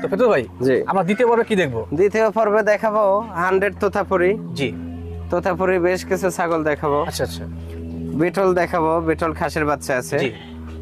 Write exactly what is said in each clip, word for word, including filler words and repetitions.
তো ফেতুল ভাই, জি আমরা দ্বিতীয় পর্বে কি দেখবো? দ্বিতীয় পর্বে দেখাবো হান্ড্রেড তোতাপুরি। জি, তোতাপুরি বেশ কিছু ছাগল দেখাবো। আচ্ছা আচ্ছা। বিটল দেখাবো, বিটল খাসের বাচ্চা আছে। জি।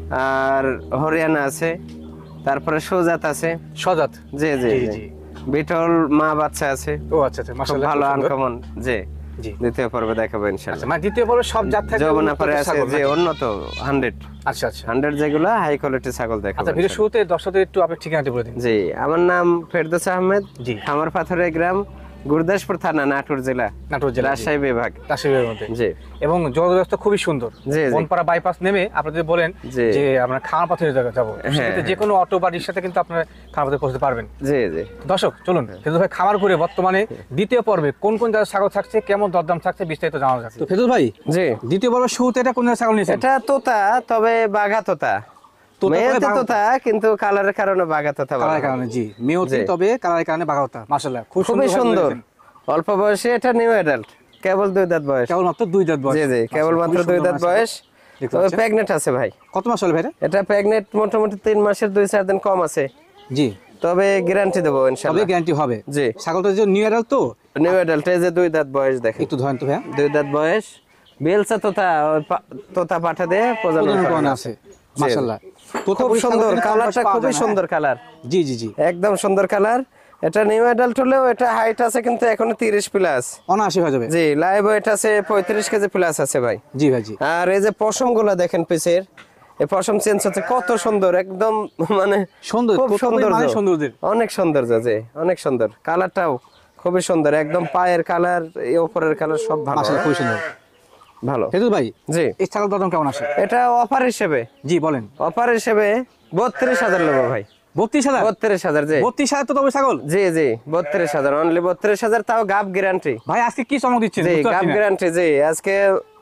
আর হরিয়ানা আছে, তারপরে সুজাত আছে। সজাত। জি জি জি জি জি। বিটল মা বাচ্চা আছে। ও আচ্ছা আচ্ছা, খুব মাশাআল্লাহ, ভালো খুব সুন্দর। আনকমন। জি জি। দ্বিতীয় পর্বে দেখাবো আচ্ছা, ইনশাআল্লাহ। মানে দ্বিতীয় পর্বে সব জাত থাকবে, যমুনা পরে উন্নত আছে ছাগল যে নাকি? উন্নত হান্ড্রেড আচ্ছা আচ্ছা। হান্ড্রেড যেগুলো হাই কোয়ালিটি ছাগল দেখাবো আচ্ছা, ভিডিও ইনশাআল্লাহ। শুরুতে দর্শকদের একটু আপনার ঠিকানাটি বলে দিন। জি, আমার নাম ফেরদৌস আহমেদ। জি। খামার পাথরে গ্রাম, গুরদাসপুর থানা, নাটোর জেলা, নাটোর জেলা, রাজশাহী বিভাগ। রাজশাহীর মধ্যে। জি। এবং যোগাযোগ ব্যবস্থা খুবই সুন্দর। জি, জি। বনপাড়া বাইপাস নেমে আপনি যদি বলেন জি। যে আমরা খামার পাথরে যাবো, হ্যাঁ, সেক্ষেত্রে যে কোনো অটো বা রিক্সাতে কিন্তু আপনার খামার পাথরে পৌঁছতে পারবেন। জি জি দর্শক চলুন, ফেদুল ভাই খামার করে বর্তমানে দ্বিতীয় পর্বে কোন কোন জায়গায় ছাগল থাকছে, কেমন দরদাম থাকছে, বিস্তারিত জানা যাচ্ছে। তো ফেদুল ভাই, জি দ্বিতীয় পর্বের শুরুতে এটা কোন জায়গায় ছাগল নিয়েছেন? এটা তোতা, তবে বাঘা তোতা। তোতা তবে মেয়েতে বাঘা তোতা, কিন্তু কালারের কারণে বাঘা তোতা বলা কালারের হয়। কারণে, জি মেয়তি, জি। তবে কালারের কারণে বাঘাওতা। মাশাআল্লাহ, খুব খুবই ভাবে সুন্দর। বলেছেন। অল্প বয়সে এটা নিউ অ্যাডাল্ট, কেবল দুই দাঁত বয়স। কেবল মাত্র দুই দাঁত বয়স। জি জি কেবল মাত্র খুবই দুই সুন্দর দাঁত মাশাআল্লাহ। বয়স। দেখতে তবে পাচ্ছেন? প্রেগনেন্ট আছে ভাই। কত মাস হলো ভাই এটা? এটা প্রেগনেন্ট মোটামুটি তিন মাসের দুই চার দিন কম আছে। জি, তবে গ্যারান্টি দেবো তবে ইনশাআল্লাহ। গ্যারান্টি হবে। জি। ছাগলটা যে নিউ অ্যাডাল্ট তো, নিউ অ্যাডাল্ট, এই যে দুই দাঁত বয়স দেখেন। একটু ধরেন তো ভাইয়া। দুই দাঁত বয়স, বেলসা তোতা, ওই পা- তোতা পাঠা দিয়ে প্রজনন প্রজনন করানো করানো আছে। আছে। মাশাআল্লাহ। তোতা খুব পুরি সুন্দর ছাগল কিন্তু কালারটা, পাওয়া খুবই যায় না, সুন্দর কালার, হ্যাঁ? জি জি জি, একদম সুন্দর কালার। এটা নিউ অ্যাডাল্ট হলেও এটা হাইট আছে কিন্তু এখনো তিরিশ প্লাস। অনায়াসি হয়ে যাবে। জি, লাইভ ওয়েট আছে পঁয়ত্রিশ কেজি প্লাস আছে ভাই। জি ভাই, জি। আর এই যে পশম গুলা দেখেন পিছের, এই পশম চেঞ্জ হচ্ছে, কত সুন্দর একদম, মানে সুন্দর, খুব প্রথমেই সুন্দর, মানে সৌন্দর্যের। অনেক সৌন্দর্য। জি অনেক সুন্দর, কালারটাও খুবই সুন্দর, একদম পায়ের কালার, এই উপরের কালার সব ভালো, মাশাআল্লাহ, খুব সুন্দর। ভালো। ফেদুল ভাই, জি এই ছাগল দাম কেমন আসে? এটা অফার হিসেবে, জি বলেন। অফার হিসেবে বত্রিশ হাজার নেবো ভাই। বত্রিশ হাজার? বত্রিশ হাজার জি বত্রিশ হাজার তো তবে ছাগল? জি জি বত্রিশ হাজার, অনলি বত্রিশ হাজার, তাও গাব গ্যারান্টি। ভাই আজকে কি চমক দিচ্ছেন? জি বুঝতে গাব পারছি না। গ্যারান্টি। জি আজকে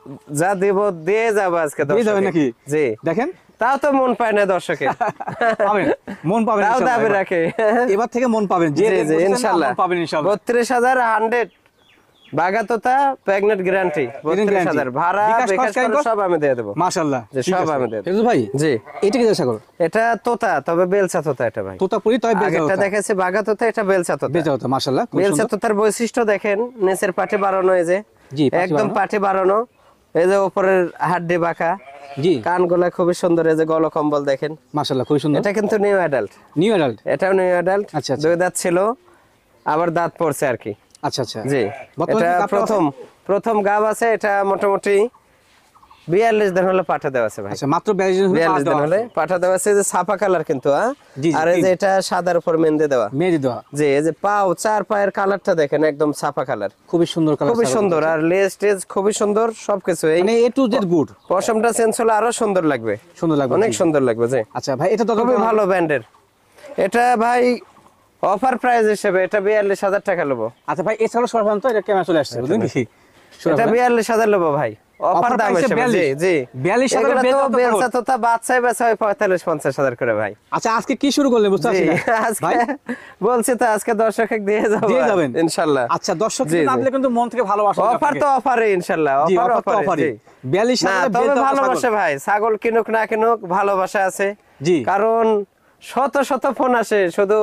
যা দিব দিয়ে যাবো আজকে দিয়ে যাবেন দর্শকে। নাকি? জি দেখেন, তাও তো মন পায় না দর্শকে। পাবেন, মন পাবেন তাও ইনশাআল্লাহ দাবি এবার। রাখে। এবার থেকে মন পাবেন, যে জি রেট জি বলছেন, ইনশাআল্লাহ মন পাবেন ইনশাআল্লাহ। বত্রিশ হাজার হান্ড্রেড বাগাতোতা প্রেগনেন্ট গ্যারান্টি। বত্রিশ হাজার ভাড়া বিকাশ বিকাশ খরচ, ক্যারিং খরচ খরচ? সব আমি দিয়ে দেবো। মাশাআল্লাহ, জি, ঠিক সব আছে। আমি দিয়ে দেব। ফেদুল ভাই, জি এটা কি ছাগল? এটা তোতা, তবে বেলসা তোতা এটা ভাই। তোতাপুরি, তবে বেজা আগেরটা হতো। দেখাচ্ছে বাঘা তোতা, এটা বেলসা তোতা। বেজা হতো, মাশাআল্লাহ, খুব বেলসা সুন্দর। তোতার বৈশিষ্ট্য দেখেন, নিচের পাটে বাড়ানো, এই যে জি, পাটি একদম বাড়ানো। পাটে বাড়ানো, এই যে উপরের হাড্ডি বাঁকা, জি, কানগুলা খুবই সুন্দর, এই যে গল কম্বল দেখেন। মাশাআল্লাহ, খুব সুন্দর। এটা কিন্তু নিউ অ্যাডাল্ট, নিউ অ্যাডাল্ট? এটাও নিউ অ্যাডাল্ট। আচ্ছা, আচ্ছা। দুই দাঁত ছিল, আবার দাঁত পড়ছে আর কি। আচ্ছা আচ্ছা, জি বর্তমানে এটা কি গাবটা প্রথম প্রথম গাব আছে। এটা মোটামুটি বিয়াল্লিশ দিন হলে পাঠা দেওয়া আছে ভাই। আচ্ছা, মাত্র বিয়াল্লিশ দিন হলে বিয়াল্লিশ পাঁচ দিন দেওয়া হলে আছে। পাঠা দেওয়া আছে, যে ছাপা কালার কিন্তু, হ্যাঁ। জি, জি, আর এই যে এটা সাদার উপর মেহেন্দি দেওয়া। মেহেদি দেওয়া। জি এই যে পাও, চার পায়ের কালারটা দেখেন, একদম ছাপা কালার, খুবই সুন্দর কালার, খুবই সুন্দর। আর লেজ টেজ খুবই সুন্দর, সবকিছু। এই মানে এ টু জেড গুড। পশমটা চেঞ্জ হলে আরো সুন্দর লাগবে, সুন্দর লাগবে, অনেক জি। সুন্দর লাগবে। জি আচ্ছা ভাই, এটা তো খুবই ভালো ব্র্যান্ডের। এটা ভাই অফার প্রাইস হিসেবে এটা বিয়াল্লিশ হাজার টাকা নেবো। আচ্ছা ভাই, এছাড়াও সরফরান তো এটা কেমন চলে আসছে বুঝলেন কি? এটা বিয়াল্লিশ হাজার নেবো ভাই, অফার দাম price এ হিসেবে। জি বিয়াল্লিশ? জি বিয়াল্লিশ হাজার এগুলো তো বেচা তো বেলসা খরচ। তোতা বাচ্চাই বেচা হয় পঁয়তাল্লিশ পঞ্চাশ হাজার করে ভাই। আচ্ছা, আজকে কি শুরু করলেন বুঝতে জি পারছি না আজকে ভাই। বলছি তো, আজকে দর্শক দিয়ে যাবো, দিয়ে যাবেন ইনশাআল্লাহ। আচ্ছা, দর্শক জি, না জি। দিলে কিন্তু মন থেকে ভালোবাসা অফার তো অফারে ইনশাআল্লাহ, জি, অফার অফার তো অফারে। অফারই। জি। বিয়াল্লিশ না হাজার তবে ভালোবাসা ভাই, ছাগল কিনুক না কিনুক ভালোবাসা আছে। জি। কারণ শত শত ফোন আসে, শুধু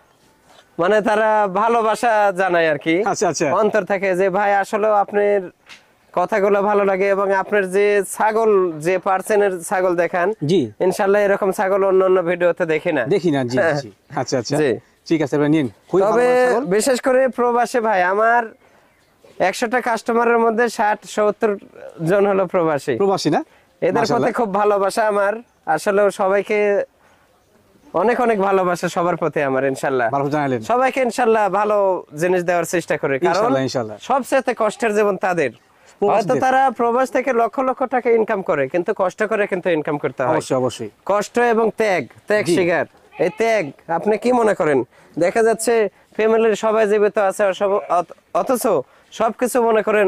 মানে তারা ভালোবাসা জানায় আর কি, আচ্ছা, আচ্ছা। অন্তর থেকে, যে ভাই আসলে আপনার কথাগুলো ভালো লাগে, এবং আপনার যে ছাগল, যে পার্সেন্টের ছাগল দেখান, জি, ইনশাআল্লাহ এরকম ছাগল অন্য অন্য ভিডিওতে দেখি না। দেখি না। জি জি, আচ্ছা আচ্ছা, জি। ঠিক আছে ভাই, নিন। খুবই ভালো তবে ছাগল। বিশেষ করে প্রবাসে ভাই, আমার একশোটা কাস্টমারের মধ্যে ষাট সত্তর জন হলো প্রবাসী। প্রবাসী না? এদের প্রতি মাশাআল্লাহ। খুব ভালোবাসা আমার, আসলে সবাইকে অনেক অনেক ভালোবাসা সবার প্রতি আমার, ইনশাআল্লাহ। ভালো জানালেন। সবাইকে ইনশাআল্লাহ ভালো জিনিস দেওয়ার চেষ্টা করি, কারণ ইনশাআল্লাহ, ইনশাআল্লাহ। সবচেয়ে কষ্টের জীবন তাদের। হয়তো প্রবাসীদের। তারা প্রবাস থেকে লক্ষ লক্ষ টাকা ইনকাম করে, কিন্তু কষ্ট করে কিন্তু ইনকাম করতে হয়। অবশ্যই অবশ্যই। কষ্ট এবং ত্যাগ, ত্যাগ জি। শিকার। এই ত্যাগ আপনি কি মনে করেন? দেখা যাচ্ছে ফ্যামিলির সবাই জীবিত আছে, আর সব- অথ- অথচ সবকিছু মনে করেন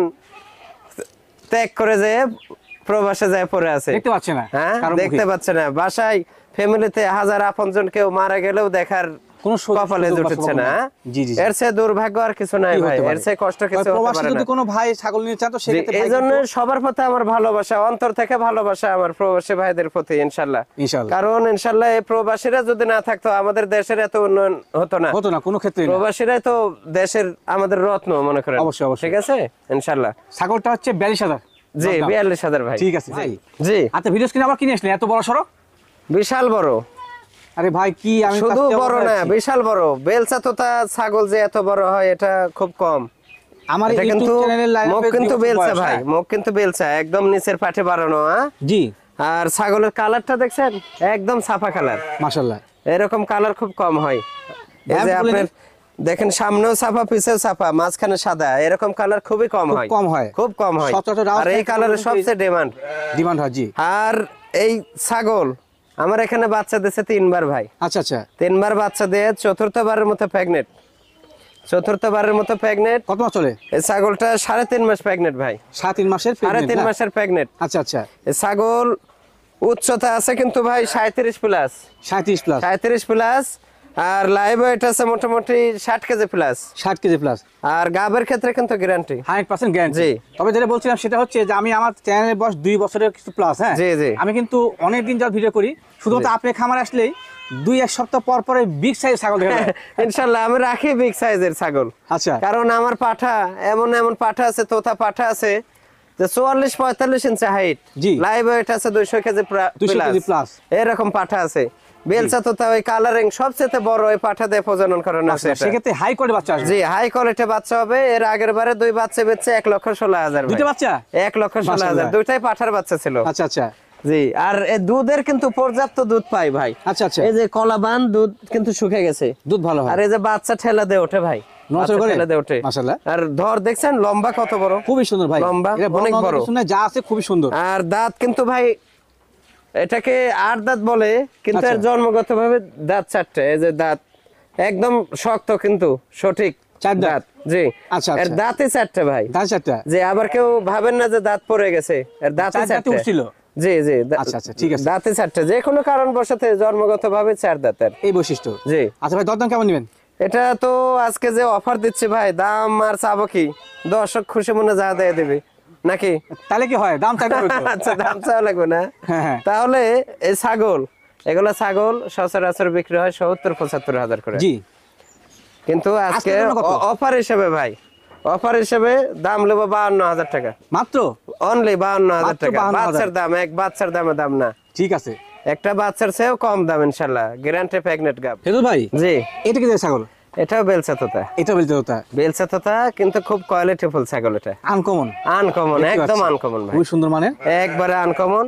ত্যাগ করে যে প্রবাসে যায় পড়ে আছে, দেখতে পাচ্ছে না, হ্যাঁ কারো দেখতে মুখে। পাচ্ছে না। বাসায় ফ্যামিলিতে হাজার আপনজন কেউ মারা গেলেও দেখার কোনো সু- কপালে সুযোগ বা জুটেছে সৌভাগ্য না নেই। জি, জি, জি। এর চেয়ে দুর্ভাগ্য আর কিছু নাই কি ভাই, হতে পারে? এর চেয়ে কষ্ট কিছু হতে প্রবাসী পারে যদি না। কোনো ভাই ছাগল নিয়ে চান তো জি, সেক্ষেত্রে এই ভাই জন্য কিন্তু- সবার প্রতি আমার ভালোবাসা, অন্তর থেকে ভালোবাসা আমার প্রবাসী ভাইদের প্রতি ইনশাল্লাহ। ইনশাআল্লাহ। কারণ ইনশাল্লাহ এই প্রবাসীরা যদি না থাকতো আমাদের দেশের এত উন্নয়ন হতো না। হতো না কোনো ক্ষেত্রে না। প্রবাসীরাই তো দেশের আমাদের রত্ন মনে করেন। অবশ্যই, অবশ্যই। ঠিক আছে ইনশাল্লাহ। ছাগলটা হচ্ছে বিয়াল্লিশ হাজার। জি বিয়াল্লিশ হাজার ভাই। ঠিক আছে ভাই। জি আচ্ছা ভিডিও স্ক্রিন আবার কিনে আসলেন এত বড় সরো? বিশাল বড়, আরে ভাই কি আমি শুধু কাছ থেকে বড় অবাক না হচ্ছি। বিশাল বড়। বেলচা তোতা ছাগল যে এত বড় হয় এটা খুব কম। আমার এটা ইউটিউব কিন্তু চ্যানেলের লাইভ মুখ কিন্তু বেলচা ভাই, মুখ কিন্তু বেলচা একদম নিচের পাটে বাড়ানো। হ্যাঁ জি আর ছাগলের কালারটা দেখছেন একদম সাফা কালার। মাশাআল্লাহ। এরকম কালার খুব কম হয়। এই যে দাম বলে আপনার দেখেন সামনেও সাফা পিছেও সাফা মাঝখানে সাদা, এরকম কালার খুবই কম খুব হয়। কম হয়। খুব কম হয়। সচরাচর রাউস আর এই টাইপের কালারের কিন্তু সবচেয়ে ডিমান্ড। ডিমান্ড হয় জি। আর এই ছাগল আমার এখানে বাচ্চা দিয়েছে তিনবার ভাই। আচ্ছা আচ্ছা। তিনবার বাচ্চা দিয়ে চতুর্থবারের মতো প্রেগনেন্ট। চতুর্থবারের মতো প্রেগনেন্ট। কত মাস চলে? এই ছাগলটা সাড়ে তিন মাস প্রেগনেন্ট ভাই। সাড়ে তিন মাসের সাড়ে pregnant তিন না? মাসের প্রেগনেন্ট। আচ্ছা আচ্ছা। এই ছাগল উচ্চতা আছে কিন্তু ভাই সাঁত্রিশ প্লাস। সাঁত্রিশ প্লাস। সাঁত্রিশ প্লাস। আর লাইভ ওয়েট আছে মোটামুটি ষাট কেজি প্লাস। ষাট কেজি প্লাস। আর গাবের ক্ষেত্রে কিন্তু গ্যারান্টি। Hundred percent guarantee. জি। তবে যেটা বলছিলাম সেটা হচ্ছে যে আমি আমার চ্যানেলের বয়স দুই বছরের কিছু প্লাস। হ্যাঁ জি, জি। আমি কিন্তু অনেক দিন যাওয়ার ভিডিও করি, শুধুমাত্র আপনি খামার আসলেই দুই এক সপ্তাহ পর পরে বিগ সাইজ ছাগল দেখে যায়। ইনশাল্লাহ আমি রাখি বিগ সাইজের ছাগল। আচ্ছা। কারণ আমার পাঠা এমন এমন পাঠা আছে, তোতা পাঠা আছে যে চুয়াল্লিশ পঁয়তাল্লিশ ইঞ্চি হাইট। জি। লাইভ ওয়েট আছে দুইশো কেজি দুইশো কেজি প্লাস। এরকম পাঠা আছে। বেলচা তোতা ওই কালারিং সবচেয়ে বড় ওই পাঠা দিয়ে প্রজনন করানো আছে এটা। সেক্ষেত্রে হাই কোয়ালিটি বাচ্চা আসবে। জি হাই কোয়ালিটি বাচ্চা হবে। এর আগের বারে দুই বাচ্চা বেচছে এক লক্ষ ষোলো হাজার। দুইটা বাচ্চা? এক লক্ষ ষোলো হাজার। মাশাআল্লাহ। দুইটাই পাঠার বাচ্চা ছিল। আচ্ছা আচ্ছা। জি আর এই দুধের কিন্তু পর্যাপ্ত দুধ পাই ভাই। আচ্ছা আচ্ছা। এই যে কলাবান দুধ কিন্তু শুকে গেছে। দুধ ভালো হয়। আর এই যে বাচ্চা ঠেলা দিয়ে ওঠে ভাই। নজর বাচ্চা করে? ঠেলা দিয়ে ওঠে। মাশাআল্লাহ। আর ধর দেখছেন লম্বা কত বড়। খুবই সুন্দর ভাই। লম্বা, এটা অনেক বড় বড়। কিছু না, যা আছে খুবই সুন্দর। আর দাঁত কিন্তু ভাই এটাকে আট দাঁত বলে কিন্তু এর আচ্ছা। জন্মগত ভাবে দাঁত চারটে। এই যে দাঁত একদম শক্ত কিন্তু সঠিক চার দাঁত? দাঁত। জি আচ্ছা, এর আচ্ছা। দাঁতে চারটে ভাই। দাঁত চারটা? যে আবার কেউ ভাবেন না যে দাঁত পড়ে গেছে, এর দাঁতে চার দাঁতে চারটে। উঠছিল? জি জি দা- আচ্ছা, আচ্ছা, ঠিক আছে। দাঁতে চারটে, যে কোনো কারণ বশতে জন্মগত ভাবে চার দাঁতের। এই বৈশিষ্ট্য। জি আচ্ছা ভাই দরদাম কেমন নেবেন? এটা তো আজকে যে অফার দিচ্ছি ভাই, দাম আর চাবো কি, দর্শক খুশি মনে যা দিয়ে দেবে নাকি? তাহলে কি হয়, দাম চাইতে হবে তো। আচ্ছা দাম চাওয়া লাগবে না। হ্যাঁ, হ্যাঁ। তাহলে এই ছাগল, এগুলা ছাগল সচরাচর বিক্রি হয় সত্তর পঁচাত্তর হাজার করে। জি। কিন্তু আজকে আজকের জন্য কত? অফার হিসেবে ভাই, অফার হিসেবে দাম নেবো বাহান্ন হাজার টাকা। মাত্র? অনলি বাহান্ন হাজার মাত্র টাকা। বাহান্ন হাজার। বাচ্চার দাম, এক বাচ্চার দামে দাম না, ঠিক আছে। একটা বাচ্চার চেয়েও কম দাম ইনশাল্লাহ। গ্যারান্টি প্রেগনেন্ট গাব। ফেদুল ভাই জি এটা কি যে ছাগল? এটাও বেলচা তোতা। এটা বলতে হতো বেলচা তোতা কিন্তু খুব কোয়ালিটি ফুল ছাগল। এটা আনকমন। আনকমন, একদম আনকমন ভাই, খুবই সুন্দর মানের। একবারে আনকমন।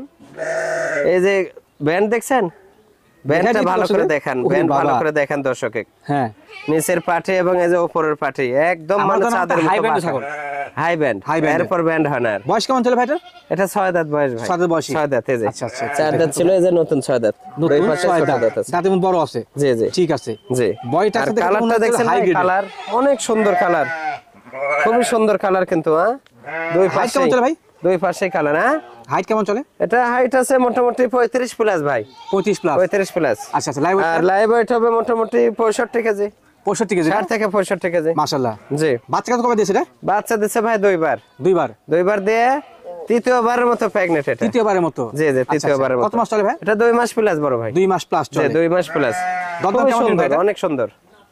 এই যে ব্যান্ড দেখছেন, ব্যান্ডটা দিতে ভালো বলছো করে যে? দেখান, ওরে ব্যান্ড ভালো বাবা। করে দেখান দর্শকে। হ্যাঁ নিচের পাঠে এবং এই যে উপরের পাঠে একদম আমার মানে তো নাম চাঁদের হাই মতো ব্যান্ড বাঁকা। ছাগল। High band, high band. এরপর ব্যান্ড হয় না আর। বয়স কেমন ছিল ভাইটার? এটা ছয় দাঁত বয়স ভাই। ছয় দাঁত বয়সী? ছয় দাঁত, এই যে আচ্ছা, আচ্ছা, চার দাঁত ছিল, এই যে নতুন ছয় দাঁত। নতুন দুই পাশে ছয় ছোট দাঁত। দাঁত আছে। দাঁতের মধ্যে বড় আছে? জি জি ঠিক আছে। জি। বয়টা আর সাথে কালারটা মনে হচ্ছে দেখছেন হাই ভাই, গ্রেড। কালার অনেক সুন্দর কালার, খুবই সুন্দর কালার কিন্তু। হ্যাঁ দুই হাইট পাশে, কেমন চলে ভাই? দুই পাশে কালার। হ্যাঁ হাইট কেমন চলে? এটা হাইট আছে মোটামুটি পঁয়ত্রিশ প্লাস ভাই। পঁয়ত্রিশ প্লাস? পঁয়ত্রিশ প্লাস। আচ্ছা আচ্ছা। লাইভ আর লাইভ ওয়েট হবে মোটামুটি পঁয়ষট্টি কেজি। পঁয়ষট্টি কেজি? ষাট থেকে পঁয়ষট্টি কেজি। মাশাআল্লাহ। জি। বাচ্চা কত কবে দিয়েছে এটা? বাচ্চা দিচ্ছে ভাই দুইবার। দুইবার? দুইবার দিয়ে তৃতীয়বারের মতো প্রেগনেন্ট এটা। তৃতীয়বারের মতো? জি জি আচ্ছা, আচ্ছা। তৃতীয়বারের মতো। কত মাস চলে ভাই? এটা দুই মাস প্লাস বড় ভাই। দুই মাস প্লাস জি চলে? দুই মাস প্লাস। দরদাম খুবই কেমন নেবেন সুন্দর, এটা? অনেক সুন্দর।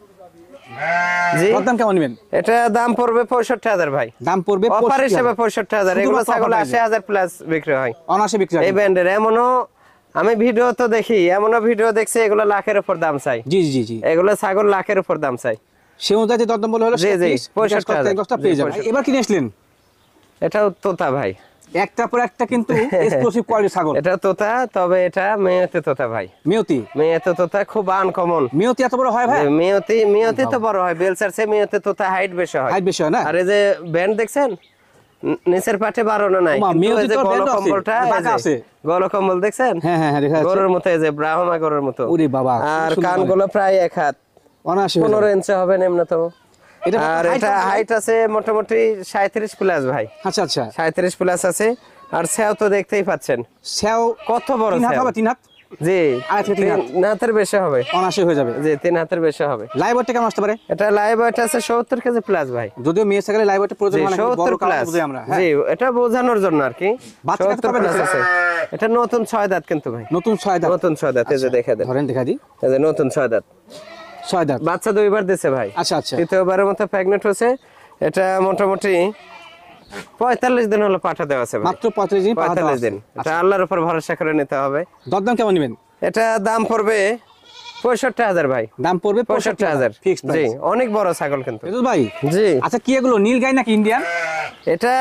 জি দরদাম কেমন নেবেন? এটা দাম পড়বে পঁয়ষট্টি হাজার ভাই। দাম পড়বে অফার পঁয়ষট্টি হিসেবে হাজার। পঁয়ষট্টি হাজার। এগুলো শুধুমাত্র ছাগল offer আশি হাজার প্লাস বিক্রি হয় অনায়াসে বিক্রি হয়। এই ব্র্যান্ডের। এমনও আমি ভিডিও তো দেখি, এমনও ভিডিও দেখছি এগুলো লাখের উপর দাম চাই। জি জি জি। এগুলো ছাগল লাখের উপর দাম চাই। সে অনুযায়ী যে দরদাম বলে হলো জি, জি, পঁয়ষট্টি পঁয়ষট্টি হাজার। দশটা পেয়ে জি, যাবেন। পঁয়ষট্টি। এবার কিনে আসলেন এটাও তোতা ভাই, একটা পর একটা কিন্তু এক্সক্লুসিভ কোয়ালিটি ছাগল। এটা তোতা, তবে এটা মেয়েতে তোতা ভাই। মিয়তি? মেয়েতে তোতা খুব আনকমন। মিয়তি এত বড় হয় ভাই? মেয়তি, মেয়তি তো বড় হয়, বেলচার চেয়ে মেয়তে তোতা হাইট বেশি হয়। হাইট বেশি হয় না? আর এই যে ব্যান্ড দেখছেন ন- নিচের পাটে বাড়ানো নাই, ওমা, কিন্তু মেয়তি এই যে তো band আছে, গলকম্বলটা, এই বাঁকা যে আছে। গলকম্বল দেখছেন, হ্যাঁ হ্যাঁ হ্যাঁ দেখা যাচ্ছে। গরুর মতো, এই যে ব্রাহ্মা গরুর মতো। ওরে বাবা, খুব আর সুন্দর কানগুলো প্রায় এক হাত, অনায়াসে হয়ে পনেরো যাবে। ইঞ্চি হবে নিম্নতম। এটা আর height এটা কত? হাইট আছে মোটামুটি সাঁত্রিশ প্লাস ভাই। আচ্ছা আচ্ছা। সাঁত্রিশ প্লাস আছে। আর সেও তো দেখতেই পাচ্ছেন সেও কত বড় তিন হাত সেও। হবে? তিন হাত? জি আড়াই থেকে তিন হাত। তিন হাতের বেশি হবে, অনাশি হয়ে যাবে। জি তিন হাতের বেশি হবে। লাইভ ওয়েটটা কেমন আসতে পারে? এটা লাইভ ওয়েট আছে সত্তর কেজি প্লাস ভাই। যদিও মেয়ে ছাগলে লাইভ ওয়েটটা প্রয়োজন জি হয় না, কিন্তু সত্তর বড় কারণে প্লাস, বুঝি আমরা। হ্যাঁ। জি এটা বোঝানোর জন্য আর কি। বাচ্চা কত সত্তর পাবে প্লাস নিচে? আছে। এটা নতুন ছয় দাঁত কিন্তু ভাই, নতুন ছয় দাঁত। নতুন ছয় দাঁত, এই যে দেখে দেন, ধরেন দেখা দিই, এই যে নতুন ছয় দাঁত, ছয় দাঁত। বাচ্চা দুইবার দিছে ভাই। আচ্ছা আচ্ছা। তৃতীয়বারের মতো প্রেগনেন্ট হয়েছে। এটা মোটামুটি পঁয়তাল্লিশ দিন হলো পাঠা দেওয়া আছে ভাই, মাত্র পঁয়তাল্লিশ দিন পাঠা দেওয়া পঁয়তাল্লিশ আছে। দিন। এটা আল্লাহর উপর ভরসা করে নিতে হবে। দরদাম কেমন নেবেন? এটা দাম পড়বে পঁয়ষট্টি হাজার ভাই, দাম পড়বে পঁয়ষট্টি হাজার ফিক্সড জি প্রাইস। অনেক বড় ছাগল কিন্তু। ফেরদৌস ভাই, জি আচ্ছা কি এগুলো নীল গাই নাকি ইন্ডিয়ান? এটা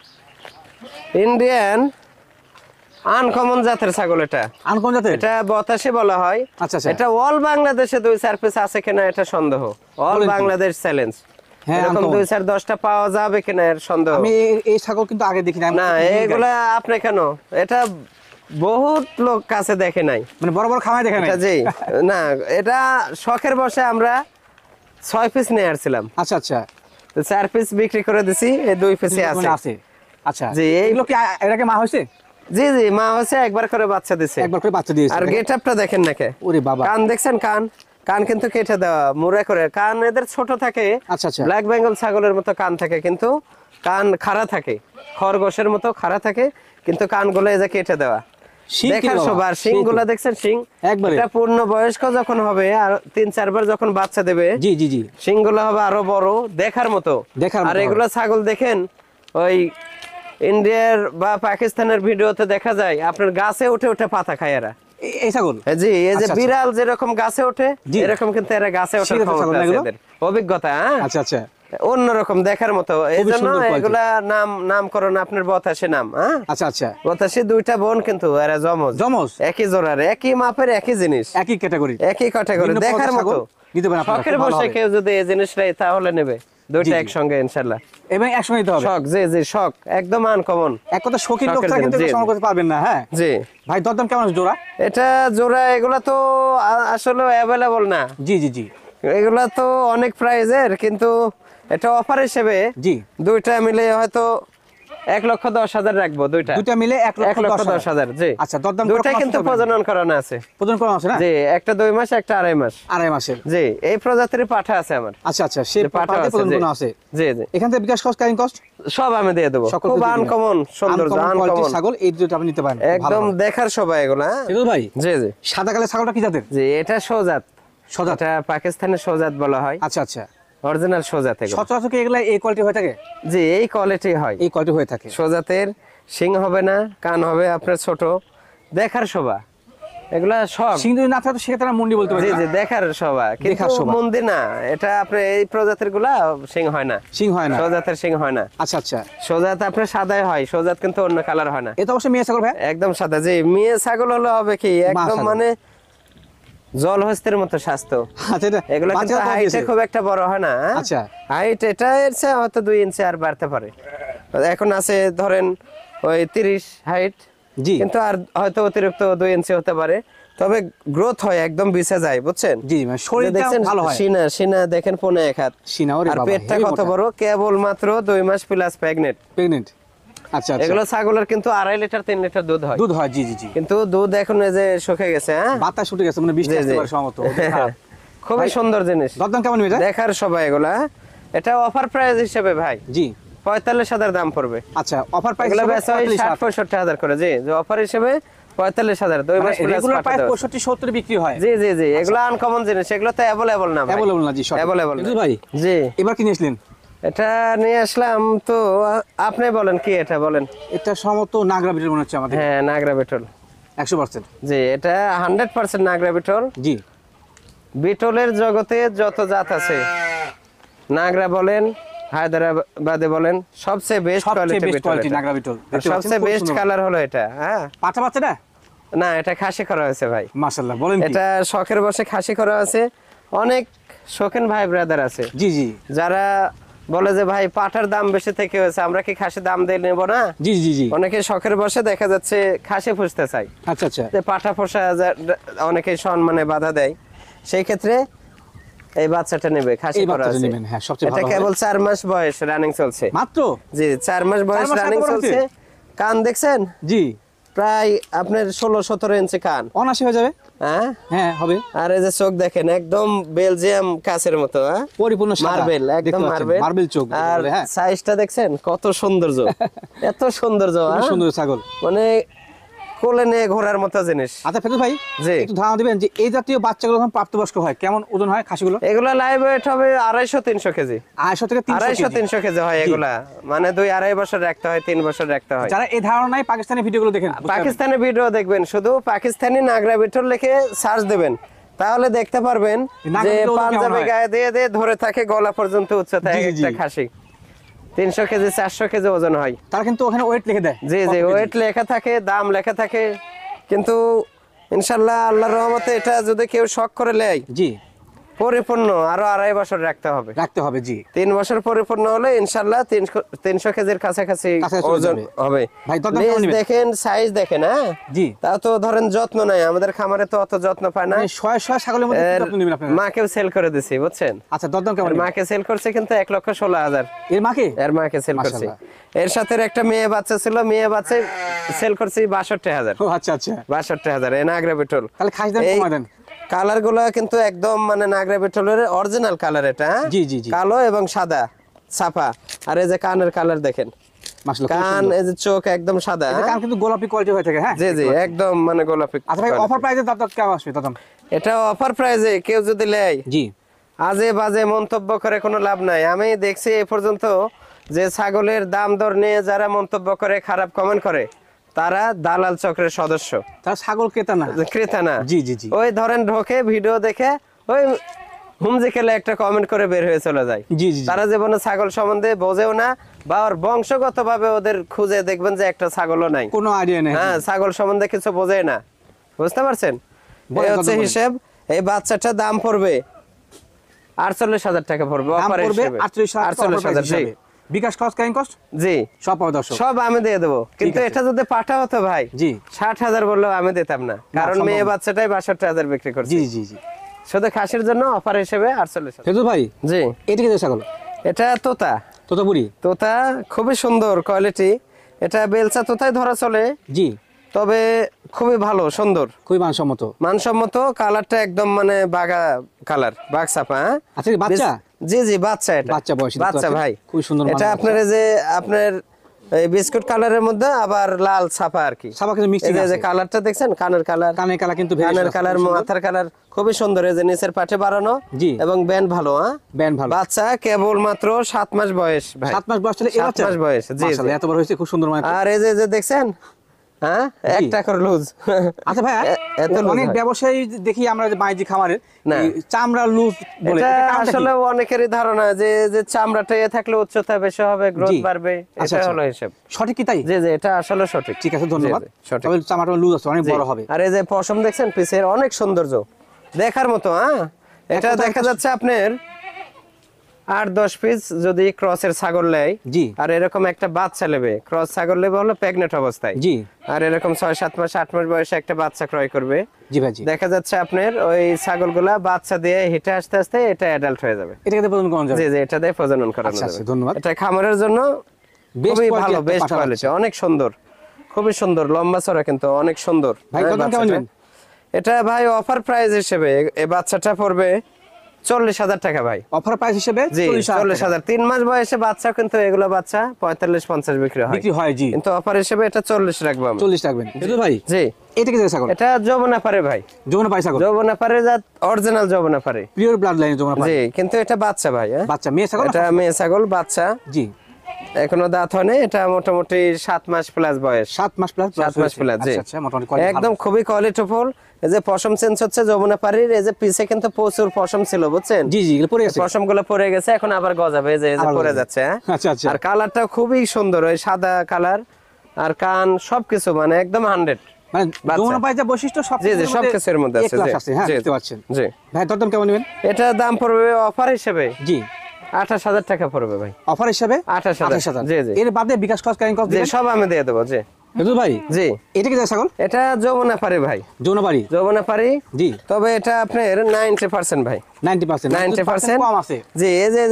ইন্ডিয়ান আনকমন জাতের ছাগল। এটা আনকমন জাতের? এটা বতাসি বলা হয়। আচ্ছা আচ্ছা। এটা অল বাংলাদেশে দুই চার পিস আছে কিনা এটা সন্দেহ, অল বলেন কি? বাংলাদেশ চ্যালেঞ্জ। হ্যাঁ, এরকম uncommon। দুই চার দশটা পাওয়া যাবে কিনা এর সন্দেহ। আমি এই- এই ছাগল কিন্তু আগে দেখি নাই। না এগুলা আপনি কেন, এটা বহুত লোক কাছে দেখে নাই। মানে বড় বড় খামাই দেখে নাই। এটা জি না, এটা শখের বসে আমরা ছয় পিস নিয়ে আসছিলাম, আচ্ছা আচ্ছা। তো চার পিস বিক্রি করে দিছি, এই দুই পিসে আছে। মানে আছে। আচ্ছা জি, এই- এগুলো কি আ- এর আগে মা হয়েছে? জি জি মা হচ্ছে একবার করে বাচ্চা দিছে। একবার করে বাচ্চা দিয়েছে। আর গেট আপটা দেখেন নাকি, ওরে বাবা। কান দেখছেন, কান কান কিন্তু কেটে দেওয়া মুড়ে করে। কান এদের ছোট থাকে, আচ্ছা আচ্ছা। ব্ল্যাক বেঙ্গল ছাগলের মতো কান থাকে, কিন্তু কান খাড়া থাকে, খরগোশের মতো খাড়া থাকে, কিন্তু কানগুলো এই যে কেটে দেওয়া। শিং কি দেখার বাবা? সবার শিং সেই তো। গুলা দেখছেন, শিং একবারে। এটা পূর্ণ বয়স্ক যখন হবে আর তিন চারবার যখন বাচ্চা দেবে, জি জি জি। শিং গুলো হবে আরো বড়, দেখার মতো। দেখার মতো আর হবে। এগুলো ছাগল দেখেন ওই ইন্ডিয়ার বা পাকিস্তানের ভিডিওতে দেখা যায় আপনার গাছে উঠে উঠে পাতা খায় এরা। এ- এই ছাগল? জি এই যে আচ্ছা, আচ্ছা। বিড়াল যেরকম গাছে ওঠে, জি। এরকম কিন্তু এরা গাছে ওঠার শিখেছে ছাগল ক্ষমতা না আছে এগুলো? এদের। অভিজ্ঞতা, হ্যাঁ আচ্ছা আচ্ছা। অন্যরকম দেখার মতো। এই খুবই জন্য সুন্দর quality। এগুলা নাম নামকরণ আপনার বতাসে নাম। হ্যাঁ আচ্ছা আচ্ছা। বতাসে দুইটা বোন কিন্তু এরা জমজ, জমজ? একই জোড়ার, একই মাপের, একই জিনিস, একই ক্যাটাগরি। একই ক্যাটাগরি, ভিন্ন দেখার প্রজাতির মতো। ছাগল নিতে পারেন আপনারা, শখের খুব ভালো বসে হবে। কেউ যদি এই জিনিসটাই তাহলে নেবে দুইটা জি, জি। একসঙ্গে ইনশাল্লাহ। এবং একসঙ্গে নিতে হবে। শখ, জি জি শখ, একদম আনকমন। এক কথা শৌখিন লোক শখের ছাড়া কিন্তু জিনিস, জি, সংগ্রহ করতে পারবেন না। হ্যাঁ জি ভাই, দরদাম কেমন আছে জোড়া? এটা জোড়া এগুলা তো আ- আসলে অ্যাভেলেবল না, জি জি জি এগুলা তো অনেক প্রাইজের, কিন্তু এটা অফার হিসেবে জি। দুইটা মিলে হয়তো এক লক্ষ দশ হাজার রাখবো। দুইটা দুইটা মিলে এক এক লক্ষ দশ হাজার জি। আচ্ছা, দরদাম দুইটা কত কিন্তু মাস হবে? প্রজনন করানো আছে। প্রদান করা আছে না? জি একটা দুই মাস, একটা আড়াই মাস। আড়াই মাসের। জি এই প্রজাতির পাঠা আছে আমার। আচ্ছা আচ্ছা, সে যে পাঠা পাঠাতে আছে, প্রদান জি। করা আছে। জি জি এখান থেকে বিকাশ কস্ট, ক্যারিং কস্ট সব আমি দিয়ে দেবো। সকল খুব কিছু দিবেন। আনকমন সৌন্দর্য, Uncommon quality আনকমন ছাগল, এই দুটো আপনি নিতে পারেন। একদম দেখার সবাই এগুলা। হ্যাঁ? এগুলো ভাই, জি জি সাদা কালো ছাগলটা কি জাতের? জি এটা সোজাত, সদা। এটা পাকিস্তানের সোজাত বলা হয়, আচ্ছা আচ্ছা। অরিজিনাল সোজাত এগুলো। সচরাচর কি এগুলা এই কোয়ালিটি হয়ে থাকে? জি এই কোয়ালিটি হয়, এই কোয়ালিটি হয়ে থাকে। সোজাতের। শিং হবে না, কান হবে আপনার ছোট, দেখার শোভা, এগুলা সব। সিং যদি না থাকে সেক্ষেত্রে আমরা মুন্ডি বলতে পারি জি না? জি দেখার শোভা, কিন্তু দেখার শোভা। মন্দির না, এটা আপনার এই প্রজাতির গুলা শিং হয় না, সিং হয় না। সোজাতের শিং হয় না। আচ্ছা আচ্ছা। সোজাত আপনার সাদাই হয়, সোজাত কিন্তু অন্য কালার হয় না, এটা অবশ্যই মেয়ে ছাগল ভাই। একদম সাদা। জি মেয়ে ছাগল হলে হবে কি একদম ছাগল। মানে জলহস্তির মতো স্বাস্থ্য। আচ্ছা, এটা এগুলো কিন্তু বাচ্চা কত হাইটে দিয়েছে? খুব একটা বড় হয় না। হ্যাঁ? আচ্ছা। হাইট এটা এর চেয়ে হয়তো দুই ইঞ্চি আর বাড়তে পারে। এখন আছে ধরেন ওই তিরিশ হাইট, জি কিন্তু আর হয়তো অতিরিক্ত দুই ইঞ্চি হতে পারে, তবে গ্রোথ হয়, একদম বিছে যায়, বুঝছেন? জি, মানে শরীরটা দেখছেন ভালো হয়। সিনা সিনা দেখেন পনে এক হাত, সিনা, ওরে আর বাবা, পেটটা হেভি কত মোটা। বড়, কেবল মাত্র দুই মাস প্লাস প্রেগনেন্ট। প্রেগনেন্ট। আচ্ছা আচ্ছা। এগুলো ছাগলের কিন্তু আড়াই লিটার তিন লিটার দুধ হয়, দুধ হয়, জি জি জি। কিন্তু দুধ এখন এই যে শুকে গেছে। হ্যাঁ বাতাস উঠে গেছে, মানে বৃষ্টি জি, আসতে জি। পারে সম্ভবত। ওদের খারাপ। খুবই ভাই, সুন্দর জিনিস, দরদাম কেমন নেবে এটা? দেখার সবাই এগুলা। এটা অফার প্রাইস হিসেবে ভাই জি। পঁয়তাল্লিশ হাজার দাম পড়বে। আচ্ছা, অফার প্রাইস এগুলো বেচা হয় ষাট পঁয়ষট্টি হাজার করে। জি যে অফার হিসেবে পঁয়তাল্লিশ হাজার, দুই মাস plus রেগুলার পাঠা প্রাইস দেওয়া আছে। পঁয়ষট্টি সত্তর বিক্রি হয়। জি জি জি এগুলো আনকমন জিনিস, এগুলো তো অ্যাভেলেবল না ভাই, অ্যাভেলেবল না, জি সঠিক। অ্যাভেলেবল কিন্তু ভাই, জি এবার কি নিয়েছিলেন? এটা নিয়ে আসলাম তো, আ- আপনি বলেন কি এটা বলেন। এটা সম্ভবত নাগরা বিটের মনে হচ্ছে আমাদের। হ্যাঁ নাগরা বিটল, একশো পার্সেন্ট। জি এটা হান্ড্রেড পার্সেন্ট নাগরা বিটল। জি। বিটলের জগতে যত জাত আছে, নাগরা বলেন হায়দ্রাবাদে বলেন, সবচেয়ে বেস্ট সবচেয়ে quality best quality Nagra Beetal. সবচেয়ে বেস্ট কালার হলো এটা। হ্যাঁ পাঠা বাচ্চা না? না এটা খাসি করা হয়েছে ভাই, মাশাআল্লাহ, বলেন কি? এটা শখের বসে খাসি করা আছে। অনেক শৌখিন ভাই ব্রাদার আছে জি জি যারা বলে যে ভাই পাঠার দাম বেশি থেকে হয়েছে, আমরা কি খাসি দাম দিয়ে নেবো না। জি জি জি। অনেকে শখের বসে দেখা যাচ্ছে খাসি পুষতে চাই, আচ্ছা আচ্ছা। যে পাঠা পোষা অনেকে সম্মানে বাধা দেয়, সেই ক্ষেত্রে এই বাচ্চাটা নেবে, খাসি এই করা বাচ্চাটা আছে। নেবেন, হ্যাঁ, সবচেয়ে এটা ভালো হবে। কেবল চার মাস বয়স রানিং চলছে। মাত্র? জি চার মাস বয়স মাস রানিং এত বড় চলছে। হয়েছে? কান দেখছেন, জি। প্রায় আপনার ষোলো সতেরো ইঞ্চি কান, অনাশি হয়ে যাবে। হ্যাঁ হ্যাঁ হবে। আর এই যে চোখ দেখেন একদম বেলজিয়াম কাচের মতো, হ্যাঁ পরিপূর্ণ সাদা। মার্বেল, দেখতে একদম পাচ্ছেন, মার্বেল মার্বেল চোখ আর বলে, হ্যাঁ। সাইজটা দেখছেন কত সৌন্দর্য, এত সৌন্দর্য, খুবই হ্যাঁ? সুন্দর ছাগল। মানে কোলে নিয়ে ঘোরার মতো জিনিস। আচ্ছা ফেরদৌস ভাই, জি। একটু ধারণা দিবেন যে এই জাতীয় বাচ্চাগুলো যখন প্রাপ্তবয়স্ক হয় কেমন ওজন হয় খাসিগুলো? এগুলা লাইভ ওয়েট হবে আড়াইশো তিনশো কেজি, আড়াইশো থেকে তিনশো আড়াইশো কেজি। তিনশো কেজি হয় এগুলা, মানে দুই আড়াই বছর রাখতে হয়, তিন বছর রাখতে হয়। যারা এই ধারণা নাই পাকিস্তানি ভিডিওগুলো দেখেন, বুঝতে পারবেন। পাকিস্তানি ভিডিও দেখবেন, শুধু পাকিস্তানি নাগরা বিটল লিখে সার্চ দেবেন, তাহলে দেখতে পারবেন নাগরা যে বিটল কেমন পাঞ্জাবি হয়? গায়ে দিয়ে দিয়ে ধরে থাকে গলা পর্যন্ত উচ্চতা জি, জি, একটা জি। খাসি, তিনশো কেজি চারশো কেজি ওজন হয়। তারা কিন্তু ওখানে ওয়েট লিখে দেয়। জি জি, ওয়েট লেখা থাকে, দাম লেখা থাকে, কিন্তু ইনশাল্লাহ আল্লাহর রহমতে এটা যদি কেউ শখ করে নেয়, জি, পরিপূর্ণ আরো আড়াই বছর রাখতে হবে। রাখতে হবে। জি তিন বছর পরিপূর্ণ হলে ইনশাল্লাহ তিনশো তিনশো কেজির কাছাকাছি কাছাকাছি ওজন যাবে। হবে। ভাই, দরদাম লেজ কেমন নেবেন? দেখেন, সাইজ দেখেন, হ্যাঁ জি। তা তো ধরেন যত্ন নাই, আমাদের খামারে তো অত যত্ন পায় না। মানে শয়ে শয়ে ছাগলের মধ্যে এর কি যত্ন নেবেন আপনারা? মাকেও সেল করে দিছি, বুঝছেন? আচ্ছা দরদাম কেমন এর নেবেন? মাকে সেল করছে কিন্তু এক লক্ষ ষোলো হাজার, এর মাকে? এর মাকে সেল করছি। মাশাআল্লাহ। এর সাথে একটা মেয়ে বাচ্চা ছিল, মেয়ে বাচ্চা সেল করছি বাষট্টি হাজার, ও আচ্ছা আচ্ছা। বাষট্টি হাজার। এ নাগরা বিটল, তাহলে খাসি দাম কমায় দেন। কালার গুলো কিন্তু একদম মানে নাগরা বিটলের অরিজিনাল কালার এটা, হ্যাঁ? জি, জি, জি। কালো এবং সাদা ছাপা। আর এই যে কানের কালার দেখেন, মাশাআল্লাহ, খুব কান, সুন্দর। এই যে চোখ একদম সাদা, এটা হ্যাঁ? কান কিন্তু গোলাপি কোয়ালিটি হয়ে থাকে, হ্যাঁ। জি জি, একদম মানে গোলাপি। আচ্ছা ভাই, অফার প্রাইসে দরদাম কেমন আসবে দরদাম? এটা অফার প্রাইজে কেউ যদি নেয়, জি, আজে বাজে মন্তব্য করে কোনো লাভ নাই। আমি দেখছি এ পর্যন্ত যে ছাগলের দাম দর নিয়ে যারা মন্তব্য করে, খারাপ কমেন্ট করে, তারা দালাল চক্রের সদস্য, তারা ছাগল ক্রেতা না। ক্রেতা না। জি, জি, জি। ওই ধরেন ঢোকে ভিডিও দেখে ওই হুমজি খেলে একটা কমেন্ট করে বের হয়ে চলে যায়। জি, জি, জি। তারা জীবনে ছাগল সম্বন্ধে বোঝেও না, বা ওর বংশগত ভাবে ওদের খুঁজে দেখবেন যে একটা ছাগলও নাই, কোনো আইডিয়া নেই। হ্যাঁ, ছাগল সম্বন্ধে কিছু বোঝে না, বুঝতে পারছেন? বলেন, এই হচ্ছে কত বলেন? হিসেব। এই বাচ্চাটার দাম পড়বে আটচল্লিশ হাজার টাকা পড়বে, দাম অফার পড়বে হিসেবে আটচল্লিশ হাজার, আটচল্লিশ হাজার। জি বিকাশ খরচ ক্যারিং কস্ট জি, সব পাবে দর্শক। সব আমি দিয়ে দেবো, কিন্তু আছে। এটা যদি পাঠা হতো ভাই, জি, ষাট হাজার বললেও আমি দিতাম না, কারণ সম্ভব মেয়ে না। বাচ্চাটাই বাষট্টি হাজার বিক্রি করছি। জি, জি, জি। শুধু খাসির জন্য অফার হিসেবে আটচল্লিশ হাজার। ফেরদৌস ভাই, জি, এটা কি ছাগল? এটা তোতা, তোতাপুরি। তোতা খুবই সুন্দর কোয়ালিটি। এটা বেলচা তোতাই ধরা চলে, জি, তবে খুবই ভালো, সুন্দর, খুবই মানসম্মত। মানসম্মত। কালারটা একদম মানে বাগা কালার, বাগ ছাপা, হ্যাঁ? আচ্ছা, কি বাচ্চা? জি জি, বাচ্চা। এটা বাচ্চা বয়সী, দেখতে বাচ্চা পাচ্ছেন? ভাই, খুবই সুন্দর এটা মানের আপনার এই যে আপনার এই বিস্কুট কালারের মধ্যে আবার লাল ছাপা আর কি, ছাপা কিন্তু মিক্সিং এই যে- আছে। যে কালারটা দেখছেন, কানের কালার, কানের কালার কিন্তু very কানের সুন্দর, কালার, খুবই সুন্দর। মাথার কালার খুবই সুন্দর। এই যে নিচের পাটে বাড়ানো, জি। এবং ব্যান্ড ভালো, হ্যাঁ? ব্যান্ড ভালো। বাচ্চা কেবল মাত্র সাত মাস বয়স ভাই, সাত মাস বয়স চলে এই সাত বাচ্চা? মাস বয়স, জি, জি। মাশাআল্লাহ, এত বড় হয়েছে, খুব সুন্দর মানে। আর এই যে যে দেখছেন, হ্যাঁ, একটা করে লুজ। আচ্ছা ভাই, এত লুজ অনেক হয়। ব্যবসায়ী দেখি আমরা যে বাণিজ্য খামারের না। এই চামড়া লুজ বলে, এটা এটা কারণটা কি? আসলে অনেকেরই ধারণা যে যে চামড়াটা এ থাকলে উচ্চতা বেশি হবে, গ্রোথ জি। বাড়বে, আচ্ছা, এটা আচ্ছা। হলো হিসেব। সঠিক কি তাই? জি জি, এটা আসলে সঠিক। ঠিক আছে, ধন্যবাদ। জি, জি, সঠিক। তবে চামড়াটা লুজ আছে, অনেক জি। বড় হবে। আর এই যে পশম দেখছেন পিছের, অনেক সৌন্দর্য, দেখার মতো, হ্যাঁ? এটা একটা- দেখা যাচ্ছে আপনার আট দশ পিস যদি ক্রসের ছাগল নেয়, জি। আর এরকম একটা বাচ্চা নেবে, ক্রস ছাগল নেবে হলো প্রেগনেন্ট অবস্থায়, জি, আর এরকম ছয় সাত মাস আট মাস বয়সে একটা বাচ্চা ক্রয় করবে, জি ভাই, জি। দেখা যাচ্ছে আপনার ওই ছাগলগুলা বাচ্চা দিয়ে হেঁটে আসতে আসতে এটা অ্যাডাল্ট হয়ে যাবে। এটা কিন্তু প্রদান করা যাবে। জি জি, এটা দিয়ে প্রজনন করানো আচ্ছা, যাবে। আচ্ছা, ধন্যবাদ। এটা খামারের জন্য Best খুবই quality ভালো, একটা বেস্ট পাঠা কোয়ালিটি, অনেক সুন্দর, খুবই সুন্দর, লম্বা চড়া কিন্তু অনেক সুন্দর। ভাই, হ্যাঁ, কত কেমন বাচ্চাটা। নেবেন? এটা ভাই অফার প্রাইস হিসেবে এই বাচ্চাটা পড়বে চল্লিশ হাজার টাকা ভাই। অফার প্রাইস হিসেবে জি, চল্লিশ চল্লিশ হাজার। তিন মাস বয়সে বাচ্চা, কিন্তু এগুলো বাচ্চা পঁয়তাল্লিশ পঞ্চাশ বিক্রি হয়, বিক্রি হয়। জি, কিন্তু অফার হিসেবে এটা চল্লিশ রাখবো আমি। চল্লিশ রাখবেন। ফেরদৌস ভাই, জি, এটা কি ছাগল? এটা যমুনা পারে ভাই, যমুনা পাই ছাগল, যমুনা পারে জাত, original Jamunapari. Pure blood line Jamunapari. জি, কিন্তু এটা বাচ্চা ভাই, হ্যাঁ? বাচ্চা মেয়ে ছাগল? এটা মেয়ে ছাগল, বাচ্চা, জি, এখনো দাঁত হয়নি। এটা মোটামুটি সাত মাস প্লাস বয়স, সাত মাস প্লাস। সাত মাস প্লাস। জি, আচ্ছা, আচ্ছা, মোটামুটি quality একদম ভালো। খুবই কোয়ালিটিফুল। এই যে পশম চেঞ্জ হচ্ছে যমুনা পাড়ির, এই যে পিছে কিন্তু প্রচুর পশম ছিল, বুঝছেন? জি, জি, এগুলো পড়ে গেছে। পশম গুলো পড়ে গেছে, এখন আবার গজাবে, এই যে এই যে আবার পড়ে গজাবে। যাচ্ছে, হ্যাঁ? আচ্ছা, আচ্ছা। আর কালারটা খুবই সুন্দর, ওই সাদা কালার, আর কান সবকিছু মানে একদম হান্ড্রেড। মানে বাচ্চা। যমুনা পাই যা বৈশিষ্ট্য সব জি জি, সবকিছুর মধ্যে আছে। ক্লাস জি, আছে, হ্যাঁ, জি, দেখতে পাচ্ছেন। জি। ভাই, দরদাম কেমন নেবেন? এটা দাম পড়বে অফার হিসেবে জি, আঠাশ হাজার টাকা পড়বে ভাই। অফার হিসাবে আঠাশ হাজার। জি, জি। এর বাদে বিকাশ খরচ ক্যারিং কস্ট জি, দিবেন? সব আমি দিয়ে দেবো। জি ফেরদৌস ভাই, জি, এটা কি ছাগল? এটা যমুনা পাড়ি ভাই, যমুনা বাড়ি। যমুনা পাড়ি। জি, তবে এটা আপনার নাইনটি পার্সেন্ট ভাই, নাইনটি পার্সেন্ট নাইনটি পার্সেন্ট কম আছে। জি, এই যে যে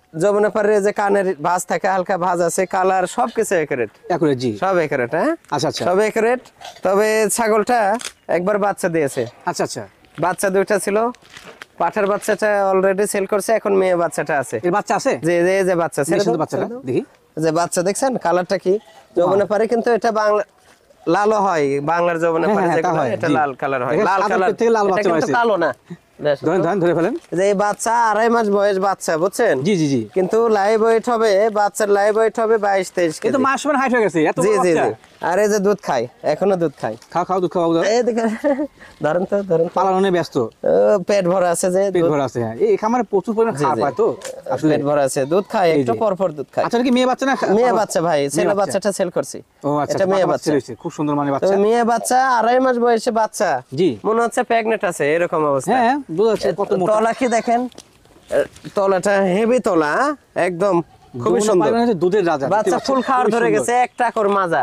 যমুনা পারে যে কানের ভাঁজ থাকে, হালকা ভাঁজ আছে, কালার সবকিছু একুরেট, একুরেট জি। সব একুরেট। হ্যাঁ আচ্ছা আচ্ছা সব একুরেট। তবে ছাগলটা একবার বাচ্চা দিয়েছে, আচ্ছা আচ্ছা। বাচ্চা দুইটা ছিল। পাঠার বাচ্চাটা অলরেডি সেল করছে, এখন মেয়ে বাচ্চাটা আছে। এর বাচ্চা আছে? যে যে যে বাচ্চা ছেড়ে দাও, বাচ্চাটা ছেড়ে দাও। দেখি। যে বাচ্চা দেখছেন কালারটা কি, যমুনা পারে কিন্তু এটা বাংলা লালও হয়, বাংলার যমুনা হ্যাঁ, পারে হ্যাঁ, তা যেগুলো হয়, এটা জি। লাল কালার হয়, দেখেন, লাল সাদা কালার থেকে লাল এটা বাচ্চা কিন্তু হয়েছে। কালো না। ধরেন ধরেন ধরে ফেলেন। যে এই বাচ্চা আড়াই মাস বয়স বাচ্চা, বুঝছেন? জি জি জি। কিন্তু লাইভ ওয়েট হবে, বাচ্চার লাইভ ওয়েট হবে বাইশ তেইশ কিন্তু কেজি। মাস সমান হাইট হয়ে গেছে, এত জি বড় জি বাচ্চা। জি। আর এই যে দুধ খায়, এখনো দুধ খায়। খাও খাও দুধ খাও দাও। এই দেখেন, ধরেন তো ধরেন তো। পালানো নিয়ে ব্যস্ত, ও, পেট ভরা আছে যে পেট দুধ, ভরা আছে। হ্যাঁ এই খামারে প্রচুর পরিমাণে জি, খাওয়া জি। পায় তো আসলে। পেট ভরা আছে, দুধ খায়, একটু জি। পর পর দুধ খায়। আচ্ছা এটা কি মেয়ে বাচ্চা না? মেয়ে বাচ্চা ভাই, ছেলে বাচ্চা। বাচ্চাটা সেল করছি। ও আচ্ছা, এটা মেয়ে বাচ্চা। রয়েছে, খুব সুন্দর মানে তবে বাচ্চা। মেয়ে বাচ্চা আড়াই মাস বয়সে বাচ্চা, জি। মনে হচ্ছে প্রেগনেন্ট আছে এরকম অবস্থা। হ্যাঁ বোঝা যাচ্ছে কত মোটা। তলা কি দেখেন, তলাটা হেভি তলা, একদম খুবই যমুনা সুন্দর। পাইলন হচ্ছে দুধের রাজা। বাচ্চা দেখতে পাচ্ছেন? ফুল খাওয়ার খুবই ধরে সুন্দর। গেছে, একটা কর মাজা।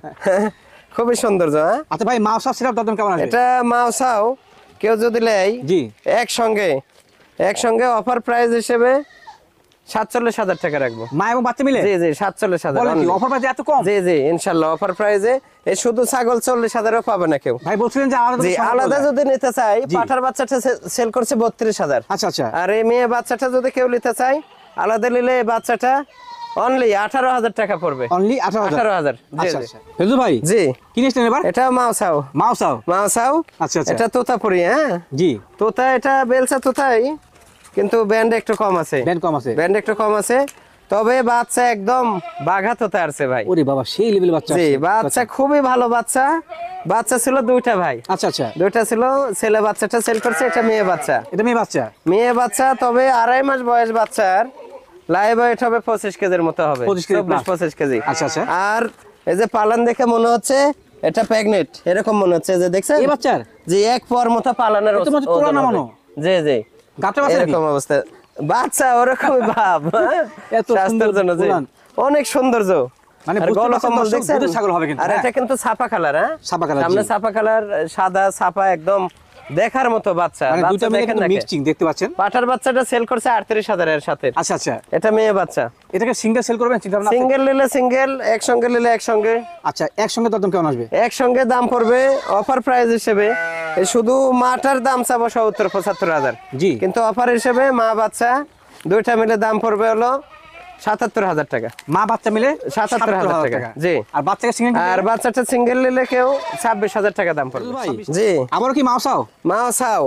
খুবই সৌন্দর্য। হ্যাঁ আচ্ছা ভাই মাও সব সিরাপ দাম কেমন আছে? এটা মাউসাও কেউ যদি নেয় জি। একসঙ্গে একসঙ্গে অফার প্রাইস হিসেবে সাতচল্লিশ হাজার টাকা রাখবো। মা এবং বাচ্চা মিলে? জি জি সাতচল্লিশ হাজার। বলেন কি অফার প্রাইস এত কম? জি জি ইনশাল্লাহ অফার প্রাইসে এই শুধু ছাগল চল্লিশ হাজারও পাবে না কেউ। ভাই বলছিলেন যে আলাদা জি করে সম্পর্ক আলাদা দেয়। যদি নিতে চাই, জি। পাঠার বাচ্চাটা সেল করছে বত্রিশ হাজার। আচ্ছা আচ্ছা। আর এই মেয়ে বাচ্চাটা যদি কেউ নিতে চাই আলাদা নিলে এই বাচ্চাটা অনলি আঠারো হাজার টাকা পড়বে। অনলি আঠারো হাজার? আঠারো হাজার। জি আচ্ছা জি আচ্ছা। ফেজু ভাই জি কি নিয়েছেন এবার? এটা মাউসাও, মাও চাও? মাউসাও। আচ্ছা আচ্ছা। এটা তোতাপুরি। হ্যাঁ জি। তোতা, এটা বেলসা তোতাই, কিন্তু ব্যান্ড একটু কম আছে, ব্যান্ড কম আছে। ব্যান্ড একটু কম আছে। তবে বাচ্চা একদম বাঘা তোতা আসছে ভাই। ওরে বাবা সেই লেভেল বাচ্চা জি আছে। বাচ্চা খুবই ভালো বাচ্চা। বাচ্চা ছিল দুইটা ভাই, আচ্ছা আচ্ছা। দুইটা ছিল। ছেলে বাচ্চাটা সেল করছে, এটা মেয়ে বাচ্চা। এটা মেয়ে বাচ্চা? মেয়ে বাচ্চা, তবে আড়াই মাস বয়স বাচ্চার লাইভ ওয়েট হবে পঁচিশ কেজির মতো হবে, পঁচিশ কেজি চব্বিশ plus। পঁচিশ কেজি। আচ্ছা আচ্ছা। আর এই যে পালান দেখে মনে হচ্ছে এটা প্রেগনেন্ট, এরকম মনে হচ্ছে যে দেখছেন এই বাচ্চার? জি এক পর মতো পালানের এ তো মনে হচ্ছে তোলা ওজন হবে। নামানো। জি জি গাঁটটা বাচ্চা নাকি? এরকম অবস্থা বাচ্চা, ওরকমই ভাব। হ্যাঁ? এত সুন্দর স্বাস্থ্যের জন্য জি, উলান। অনেক সৌন্দর্য। মানে আর বুঝতে গলা পারছেন কম্বল দর্শক, দেখছেন? দুধের ছাগল হবে কিন্তু, আর হ্যাঁ। এটা কিন্তু ছাপা কালার। হ্যাঁ ছাপা কালার, সামনে জি। ছাপা কালার, সাদা ছাপা, একদম দেখার মতো বাচ্চা। মানে দুইটা বাচ্চা মিলে দেখেন কিন্তু নাকি? মিক্সিং দেখতে পাচ্ছেন। পাঠার বাচ্চাটা সেল করছে আটত্রিশ হাজারের সাথে। আচ্ছা আচ্ছা। এটা মেয়ে বাচ্চা। এটাকে সিঙ্গেল সেল করবেন চিন্তা ভাবনা আছে? সিঙ্গেল নিলে সিঙ্গেল, একসঙ্গে নিলে একসঙ্গে। আচ্ছা একসঙ্গে দরদাম কেমন আসবে? একসঙ্গে দাম পড়বে অফার প্রাইস হিসেবে এই শুধু মাটার দাম চাবো সত্তর পঁচাত্তর হাজার। জি। কিন্তু অফার হিসেবে মা বাচ্চা দুইটা মিলে দাম পড়বে হলো সাতাত্তর হাজার টাকা। মা বাচ্চা মিলে সাতাত্তর হাজার টাকা। জি। আর বাচ্চাকে সিঙ্গেল আর বাচ্চাটা সিঙ্গেল নিলে কেউ ছাব্বিশ হাজার টাকা দাম পড়বে। ভাই। জি আবারও কি মাও চাও? মাও চাও।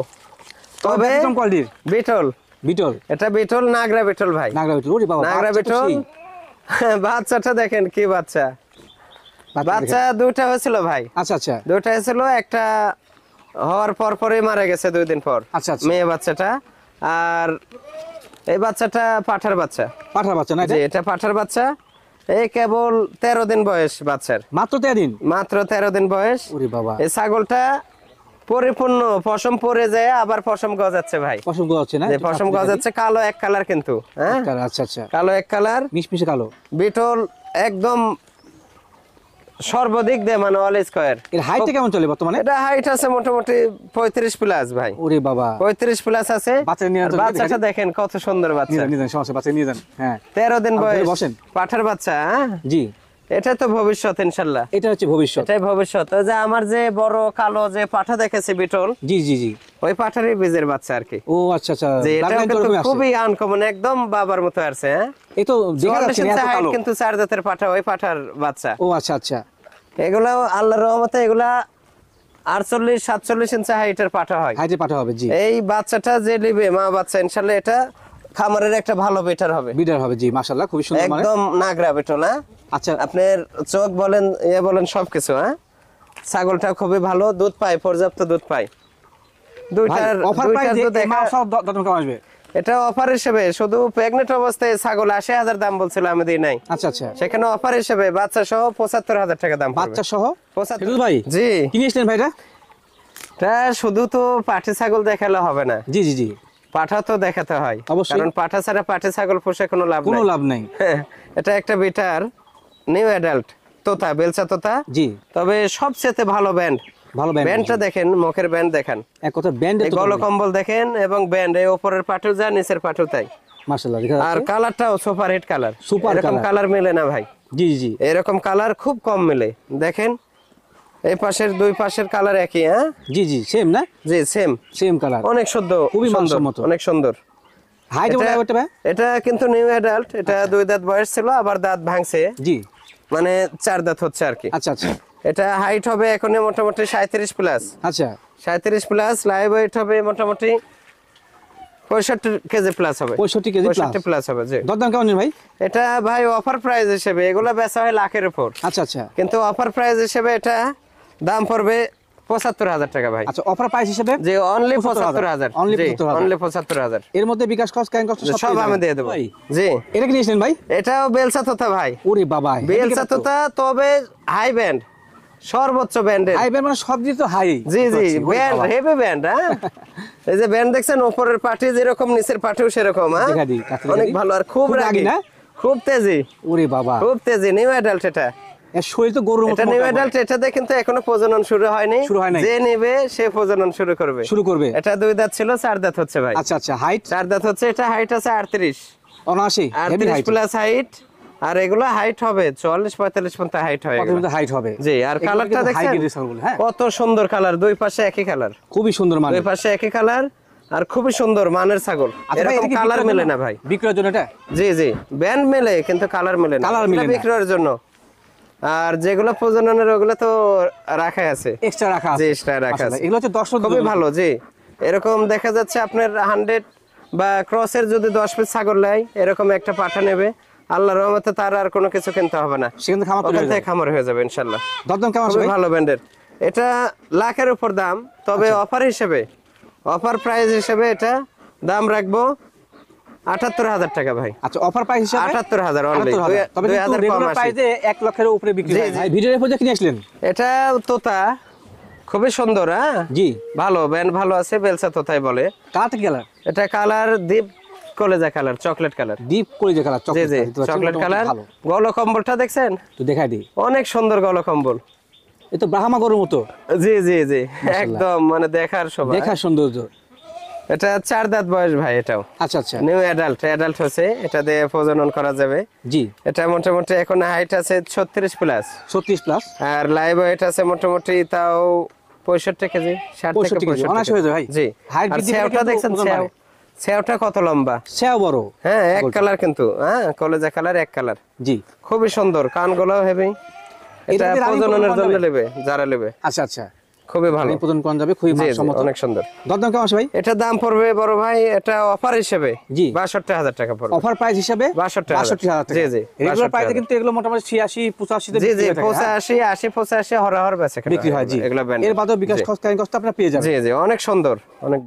তবে কম কোয়ালিটির বিটল, বিটল? এটা বিটল, নাগরা বিটল ভাই, নাগরা বিটল। ওরে বাবা নাগরা বাচ্চা তো বিটল। সেই। বাচ্চাটা দেখেন কি বাচ্চা। বাচ্চা বাচ্চা দেখেন। দুইটা হয়েছিল ভাই, আচ্ছা আচ্ছা দুইটা হয়েছিল, একটা হওয়ার পর পরে মারা গেছে দুই দিন পর। আচ্ছা, আচ্ছা। মেয়ে বাচ্চাটা। আর এই বাচ্চাটা পাঠার বাচ্চা। পাঠার বাচ্চা না জি এটা? এটা পাঠার বাচ্চা। এই কেবল তেরো দিন বয়স বাচ্চার, মাত্র তেরো দিন? মাত্র তেরো দিন বয়স। ওরে বাবা এই ছাগলটা পরিপূর্ণ পশম পরে যায়, আবার পশম গজাচ্ছে ভাই। পশম গজাচ্ছে না? যে পশম গজাচ্ছে, কালো এক কালার কিন্তু। হ্যাঁ আচ্ছা আচ্ছা। কালো এক কালার, মিশমিশে কালো। বিটল একদম সর্বাধিক দে মানে অল স্কয়ার। এর হাইটটা কেমন চলে বর্তমানে? এটা হাইট আছে মোটামুটি পঁয়ত্রিশ প্লাস ভাই, ওরে বাবা পঁয়ত্রিশ প্লাস আছে। বাচ্চা নিয়ে আর যান, বাচ্চাটা দেখান। দেখেন কত সুন্দর নিয়ে বাচ্চা, যান নিয়ে যান, সমস্যা, বাচ্চা নিয়ে যান। হ্যাঁ তেরো দিন আপনি বয়স, বসেন। পাঠার বাচ্চা। হ্যাঁ জি। এটা তো ভবিষ্যৎ ইনশাল্লাহ, এটা হচ্ছে ভবিষ্যৎ। এটাই ভবিষ্যৎ। ওই যে আমার যে বড় কালো যে পাঠা দেখেছে বিটল, জি জি জি। ওই পাঠারই বীজের বাচ্চা আর কি। ও আচ্ছা আচ্ছা। যে এটা ব্লাড লাইন কিন্তু ওরকমই আসছে। খুবই আনকমন, একদম বাবার মতো আসছে। হ্যাঁ এই তো দেখা যাচ্ছে না, এত হাইট কালো। কিন্তু চার জাতের পাঠা, ওই পাঠার বাচ্চা। ও আচ্ছা আচ্ছা। এগুলা আল্লাহর রহমতে এগুলা আটচল্লিশ সাতচল্লিশ ইঞ্চি হাইটের পাঠা হয়। হাইটে পাঠা হবে জি। এই বাচ্চাটা যে নিবে মা বাচ্চা, ইনশাল্লাহ এটা খামারের একটা ভালো বেটার হবে, বিডার হবে জি। মাশাআল্লাহ খুবই সুন্দর মানে। একদম নাগরা বেটো না। আচ্ছা আপনার চোখ বলেন, ইয়ে বলেন, সবকিছু। হ্যাঁ ছাগলটা খুবই ভালো, দুধ পায়, পর্যাপ্ত দুধ পায়। দুইটার অফার প্রাইস দুইটার দুধ এই দেখা- মাও সব দাম কেমন আসবে? এটা অফার হিসেবে শুধু প্রেগনেন্ট অবস্থায় ছাগল আশি হাজার দাম বলছিল, আমি দিই নাই। আচ্ছা আচ্ছা। সেখানে অফার হিসেবে বাচ্চা সহ পঁচাত্তর হাজার টাকা দাম পড়বে। বাচ্চা সহ পঁচাত্তর। ফিরোজ ভাই জি কি নিয়েছিলেন ভাইটা? এটা শুধু তো পাঠি ছাগল দেখালে হবে না, জি জি জি। পাঠা তো দেখাতে হয় অবশ্যই। কারণ পাঠা ছাড়া পাঠি ছাগল পোষে কোনো লাভ কোনো নাই। লাভ নাই। এটা একটা বিটার নিউ অ্যাডাল্ট তোতা, বেলচা তোতা। জি। তবে সবচেয়ে ভালো ব্যান্ড, ভালো ব্যান্ড। ব্যান্ডটা দেখেন, মুখের ব্যান্ড দেখেন, এক কথা ব্যান্ড এই গলকম্বল দেখেন এবং ব্যান্ড, এই উপরের পাঠু যা নিচের পাঠু তাই। মাশাআল্লাহ দেখা আর যাচ্ছে কালারটাও সুপার হিট কালার, Super এরকম color। কালার মেলে না ভাই, জি জি এরকম কালার খুব কম মেলে। দেখেন এই পাশের দুই পাশের কালার একই, হ্যাঁ জি জি সেম না জি সেম, সেম কালার অনেক শুদ্ধ, খুবই সুন্দর, মানসম্মত। অনেক সুন্দর। হাইট এটা- বলা এটা ভাই এটা কিন্তু নিউ অ্যাডাল্ট, এটা দুই দাঁত বয়স ছিল, আবার দাঁত ভাঙছে, জি মানে চার দাঁত হচ্ছে আর কি। আচ্ছা আচ্ছা এটা হাইট হবে এখন মোটামুটি সাঁত্রিশ প্লাস, আচ্ছা সাঁত্রিশ প্লাস। লাইভ ওয়েট হবে মোটামুটি পঁয়ষট্টি কেজি প্লাস হবে, পঁয়ষট্টি কেজি পঁয়ষট্টি প্লাস প্লাস হবে জি। দরদাম কেমন ভাই? এটা ভাই অফার প্রাইস হিসেবে, এগুলো বেচা হয় লাখের উপর, আচ্ছা আচ্ছা কিন্তু অফার প্রাইস হিসেবে এটা দাম পড়বে পঁচাত্তর হাজার টাকা ভাই। আচ্ছা অফার প্রাইস হিসেবে যে অনলি পঁচাত্তর হাজার, অনলি পঁচাত্তর হাজার অনলি পঁচাত্তর হাজার, এর মধ্যে বিকাশ কস্ট ক্যান কস্ট সব আমি দিয়ে দেবো জি। এটা কি নিয়েছিলেন ভাই? এটাও বেলসা তোতা ভাই, ওরে বাবা বেলসা তোতা, তবে হাই ব্যান্ড, সর্বোচ্চ ব্যান্ডের। হাই ব্যান্ড মানে সব দিয়ে তো হাই জি জি ব্যান্ড, হেভি ব্যান্ড, হ্যাঁ এই যে ব্যান্ড দেখছেন, উপরের পাটি যেরকম নিচের পাটিও সেরকম, হ্যাঁ দেখা দিই, কাছে দেখা অনেক দিই। ভালো, আর খুব খুব রাগী রাগী না? খুব তেজি, ওরে বাবা খুব তেজি, নিউ অ্যাডাল্ট এটা। এর শরীর তো গরুর মতো এটা নিউ মোটা অ্যাডাল্ট, এটাতে কিন্তু এখনো প্রজনন শুরু হয়নি, শুরু হয় নাই। যে নেবে সে প্রজনন শুরু করবে, শুরু করবে এটা দুই দাঁত ছিল, চার দাঁত হচ্ছে ভাই। আচ্ছা আচ্ছা হাইট চার দাঁত হচ্ছে, এটা হাইট আছে আটত্রিশ, অনাশি হেভি আটত্রিশ হাইট প্লাস হাইট, আর এগুলো হাইট হবে চুয়াল্লিশ পঁয়তাল্লিশ পর্যন্ত হাইট হয় কত এগুলো। হাইট হবে জি, আর এগুলো কালারটা কিন্তু high দেখছেন grade ছাগল, হ্যাঁ কত সুন্দর কালার, দুই পাশে একই কালার, খুবই সুন্দর মানে দুই পাশে একই কালার, আর খুবই সুন্দর মানের ছাগল, আচ্ছা ভাই, এরকম এটা কি কালার বিক্রয়ের মেলে জন্য? না ভাই। বিক্রয়ের জন্য এটা জি জি ব্যান্ড মেলে কিন্তু কালার মেলে না, Colour এগুলো মেলে না। বিক্রয়ের জন্য। আর যেগুলো প্রজননের ওগুলো তো রাখাই আছে, এক্সট্রা রাখা আছে জি এক্সট্রা রাখা মাশাআল্লাহ, আছে, এগুলো হচ্ছে দর্শক খুবই ভালো জি। এরকম দেখা যাচ্ছে আপনার হান্ড্রেড বা ক্রসের যদি দশ পিস ছাগল নেয়, এরকম একটা পাঠা নেবে, আল্লাহর রহমতে তার আর কোনো কিছু কিনতে হবে না, সেখান থেকে খামার তৈরি ওখান হয়ে থেকে যাবে। খামার হয়ে যাবে ইনশাল্লাহ। দরদাম কেমন আছে খুবই ভাই? ভালো ব্র্যান্ডের, এটা লাখের উপর দাম, তবে আচ্ছা। অফার হিসেবে, অফার প্রাইস হিসেবে এটা দাম রাখবো আটাত্তর হাজার টাকা ভাই। আচ্ছা অফার প্রাইস হিসাবে আটাত্তর হাজার অনলি, আটাত্তর হাজার। তবে দুই কিন্তু হাজার কম রেগুলার আসে। প্রাইসে এক লক্ষের উপরে বিক্রি জি, হয় জি। ভাই ভিডিও রেফারে কিনে আসলেন এটা তোতা খুবই সুন্দর, হ্যাঁ জি ভালো ব্যান্ড, ভালো আছে, বেলসা তোতাই বলে। কালার কালার এটা কালার দীপ কলেজা কালার, চকলেট কালার, ডিপ করে যে কালার জি চকলেট জি চকলেট কালার। গল কম্বলটা দেখছেন, তো দেখাই দিই, অনেক সুন্দর গল কম্বল, এই তো ব্রাহ্মা গরুর মতো জি জি জি একদম মানে দেখার শোভা। দেখার সৌন্দর্য। এটা চার দাঁত বয়স ভাই, এটাও আচ্ছা আচ্ছা নিউ অ্যাডাল্ট, অ্যাডাল্ট হচ্ছে, এটা দিয়ে প্রজনন করা যাবে। জি এটা মোটামুটি এখন হাইট আছে ছত্রিশ প্লাস, ছত্রিশ প্লাস আর লাইভ ওয়েট আছে মোটামুটি তাও পঁয়ষট্টি কেজি, ষাট থেকে পঁয়ষট্টি কেজি, অনায়াসে হয়ে যাবে ভাই। জি। Height আর বৃদ্ধি পেলে ছেওটা কিন্তু দেখছেন, ওজন ছেও বাড়ে। ছেওটা কত লম্বা, সেও বড় হ্যাঁ এক কালার কিন্তু, হ্যাঁ কলেজা কালার, এক কালার, জি খুবই সুন্দর, কানগুলো হেভি, এটা এটাতে রানিং প্রজননের প্রজনন জন্য যাবে? নেবে যারা নেবে, আচ্ছা আচ্ছা খুবই ভালো, আমি প্রদান করা যাবে খুবই জি জি, মানসম্মত। অনেক সুন্দর। দরদাম কেমন আছে ভাই? এটা দাম পড়বে বড় ভাই, এটা অফার হিসেবে জি। বাষট্টি হাজার টাকা পড়বে, অফার প্রাইস হিসাবে বাষট্টি হাজার। বাষট্টি হাজার টাকা। জি, জি, রেগুলার বাষট্টি প্রাইসে হাজার। কিন্তু এগুলো মোটামুটি ছিয়াশি পঁচাশি জি জি পঁচাশি আশি পঁচাশি হরহর বেচে কেনা বিক্রি হয় জি। এগুলো ব্র্যান্ড, এর বাদেও বিকাশ খরচ ক্যারিং কস্ট আপনারা পেয়ে যাবেন। জি জি অনেক সুন্দর, অনেক